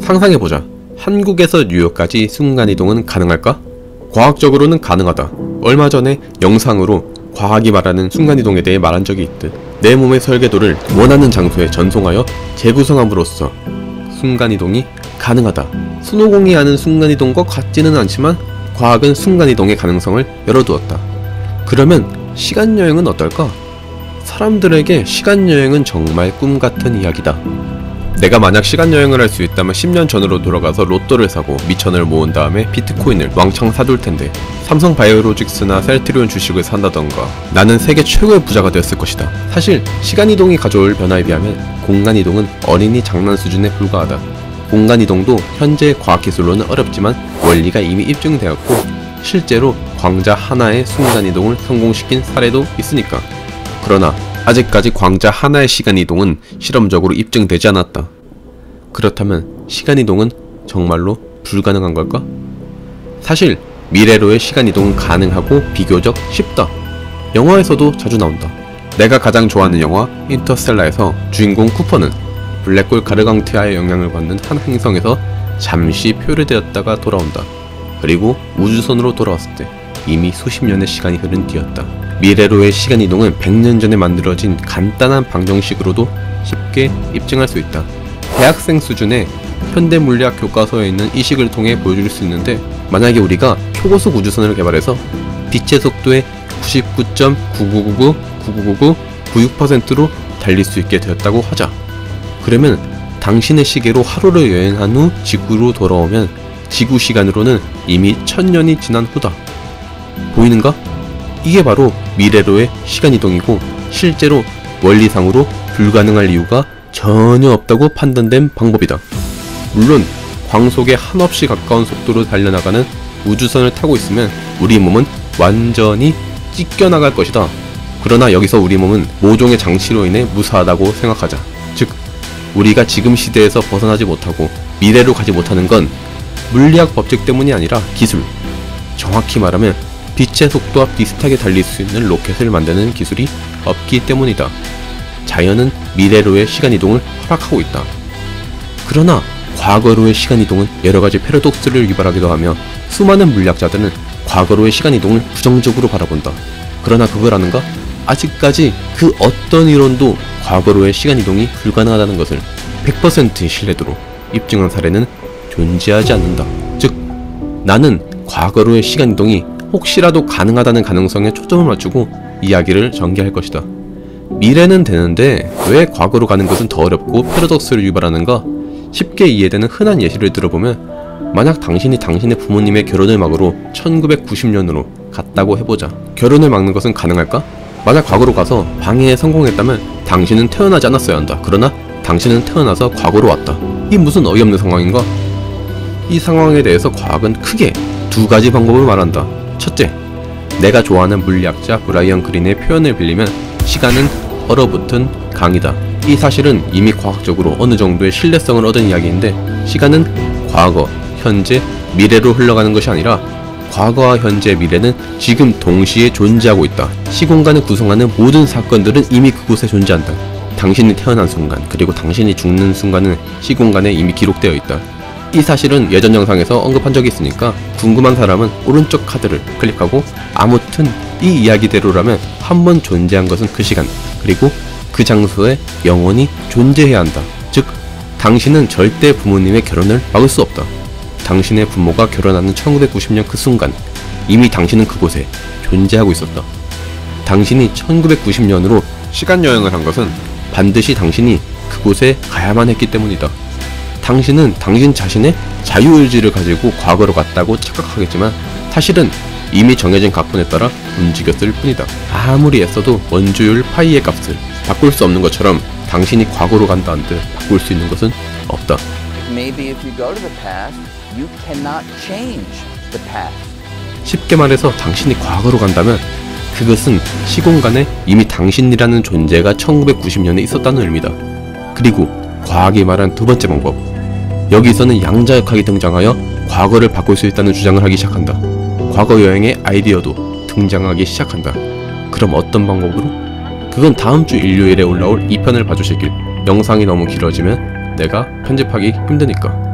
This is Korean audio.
상상해보자. 한국에서 뉴욕까지 순간이동은 가능할까? 과학적으로는 가능하다. 얼마 전에 영상으로 과학이 말하는 순간이동에 대해 말한 적이 있듯 내 몸의 설계도를 원하는 장소에 전송하여 재구성함으로써 순간이동이 가능하다. 손오공이 하는 순간이동과 같지는 않지만 과학은 순간이동의 가능성을 열어두었다. 그러면 시간여행은 어떨까? 사람들에게 시간여행은 정말 꿈같은 이야기다. 내가 만약 시간여행을 할 수 있다면 10년 전으로 돌아가서 로또를 사고 미천을 모은 다음에 비트코인을 왕창 사둘 텐데 삼성바이오로직스나 셀트리온 주식을 산다던가 나는 세계 최고의 부자가 되었을 것이다. 사실 시간이동이 가져올 변화에 비하면 공간이동은 어린이 장난 수준에 불과하다. 공간이동도 현재 과학기술로는 어렵지만 원리가 이미 입증되었고 실제로 광자 하나의 순간이동을 성공시킨 사례도 있으니까. 그러나 아직까지 광자 하나의 시간이동은 실험적으로 입증되지 않았다. 그렇다면 시간이동은 정말로 불가능한 걸까? 사실 미래로의 시간이동은 가능하고 비교적 쉽다. 영화에서도 자주 나온다. 내가 가장 좋아하는 영화 인터스텔라에서 주인공 쿠퍼는 블랙홀 가르강티아의 영향을 받는 한 행성에서 잠시 표류되었다가 돌아온다. 그리고 우주선으로 돌아왔을 때 이미 수십 년의 시간이 흐른 뒤였다. 미래로의 시간이동은 100년 전에 만들어진 간단한 방정식으로도 쉽게 입증할 수 있다. 대학생 수준의 현대물리학 교과서에 있는 이 식을 통해 보여줄 수 있는데, 만약에 우리가 초고속 우주선을 개발해서 빛의 속도의 99.99999999996%로 달릴 수 있게 되었다고 하자. 그러면 당신의 시계로 하루를 여행한 후 지구로 돌아오면 지구 시간으로는 이미 1000년이 지난 후다. 보이는가? 이게 바로 미래로의 시간이동이고 실제로 원리상으로 불가능할 이유가 전혀 없다고 판단된 방법이다. 물론 광속에 한없이 가까운 속도로 달려나가는 우주선을 타고 있으면 우리 몸은 완전히 찢겨나갈 것이다. 그러나 여기서 우리 몸은 모종의 장치로 인해 무사하다고 생각하자. 즉 우리가 지금 시대에서 벗어나지 못하고 미래로 가지 못하는 건 물리학 법칙 때문이 아니라 기술, 정확히 말하면 빛의 속도와 비슷하게 달릴 수 있는 로켓을 만드는 기술이 없기 때문이다. 자연은 미래로의 시간이동을 허락하고 있다. 그러나 과거로의 시간이동은 여러가지 패러독스를 유발하기도 하며 수많은 물리학자들은 과거로의 시간이동을 부정적으로 바라본다. 그러나 그걸 아는가? 아직까지 그 어떤 이론도 과거로의 시간이동이 불가능하다는 것을 100%의 신뢰도로 입증한 사례는 존재하지 않는다. 즉 나는 과거로의 시간이동이 혹시라도 가능하다는 가능성에 초점을 맞추고 이야기를 전개할 것이다. 미래는 되는데 왜 과거로 가는 것은 더 어렵고 패러독스를 유발하는가? 쉽게 이해되는 흔한 예시를 들어보면, 만약 당신이 당신의 부모님의 결혼을 막으로 1990년으로 갔다고 해보자. 결혼을 막는 것은 가능할까? 만약 과거로 가서 방해에 성공했다면 당신은 태어나지 않았어야 한다. 그러나 당신은 태어나서 과거로 왔다. 이 무슨 어이없는 상황인가? 이 상황에 대해서 과학은 크게 두 가지 방법을 말한다. 첫째, 내가 좋아하는 물리학자 브라이언 그린의 표현을 빌리면 시간은 얼어붙은 강이다. 이 사실은 이미 과학적으로 어느 정도의 신뢰성을 얻은 이야기인데, 시간은 과거, 현재, 미래로 흘러가는 것이 아니라 과거와 현재, 미래는 지금 동시에 존재하고 있다. 시공간을 구성하는 모든 사건들은 이미 그곳에 존재한다. 당신이 태어난 순간, 그리고 당신이 죽는 순간은 시공간에 이미 기록되어 있다. 이 사실은 예전 영상에서 언급한 적이 있으니까 궁금한 사람은 오른쪽 카드를 클릭하고, 아무튼 이 이야기대로라면 한번 존재한 것은 그 시간, 그리고 그 장소에 영원히 존재해야 한다. 즉 당신은 절대 부모님의 결혼을 막을 수 없다. 당신의 부모가 결혼하는 1990년 그 순간 이미 당신은 그곳에 존재하고 있었다. 당신이 1990년으로 시간여행을 한 것은 반드시 당신이 그곳에 가야만 했기 때문이다. 당신은 당신 자신의 자유의지를 가지고 과거로 갔다고 착각하겠지만 사실은 이미 정해진 각본에 따라 움직였을 뿐이다. 아무리 애써도 원주율 파이의 값을 바꿀 수 없는 것처럼 당신이 과거로 간다 한들 바꿀 수 있는 것은 없다. Maybe if you go to the past, you cannot change the past. 쉽게 말해서 당신이 과거로 간다면 그것은 시공간에 이미 당신이라는 존재가 1990년에 있었다는 의미다. 그리고 과학이 말한 두 번째 방법, 여기서는 양자역학이 등장하여 과거를 바꿀 수 있다는 주장을 하기 시작한다. 과거 여행의 아이디어도 등장하기 시작한다. 그럼 어떤 방법으로? 그건 다음주 일요일에 올라올 2편을 봐주시길. 영상이 너무 길어지면 내가 편집하기 힘드니까.